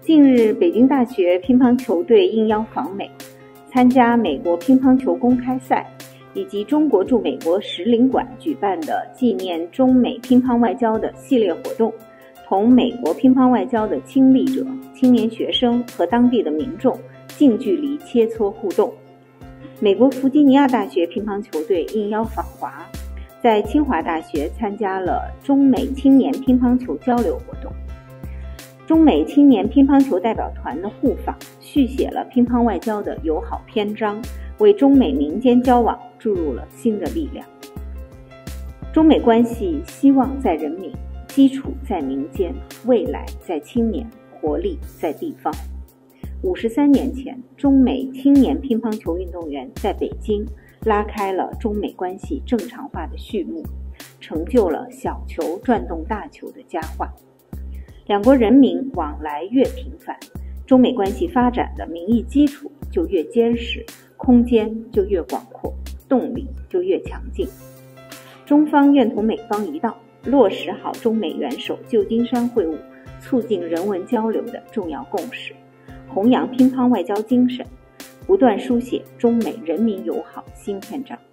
近日，北京大学乒乓球队应邀访美，参加美国乒乓球公开赛，以及中国驻美国使领馆举办的纪念中美乒乓外交的系列活动，同美国乒乓外交的亲历者、青年学生和当地的民众近距离切磋互动。美国弗吉尼亚大学乒乓球队应邀访华，在清华大学参加了中美青年乒乓球交流活动。中美青年乒乓球代表团的互访续写了乒乓外交的友好篇章，为中美民间交往注入了新的力量。中美关系希望在人民，基础在民间，未来在青年，活力在地方。53年前，中美青年乒乓球运动员在北京拉开了中美关系正常化的序幕，成就了小球转动大球的佳话。两国人民往来越频繁，中美关系发展的民意基础就越坚实，空间就越广阔，动力就越强劲。中方愿同美方一道，落实好中美元首旧金山会晤促进人文交流的重要共识，弘扬乒乓外交精神，不断书写中美人民友好新篇章。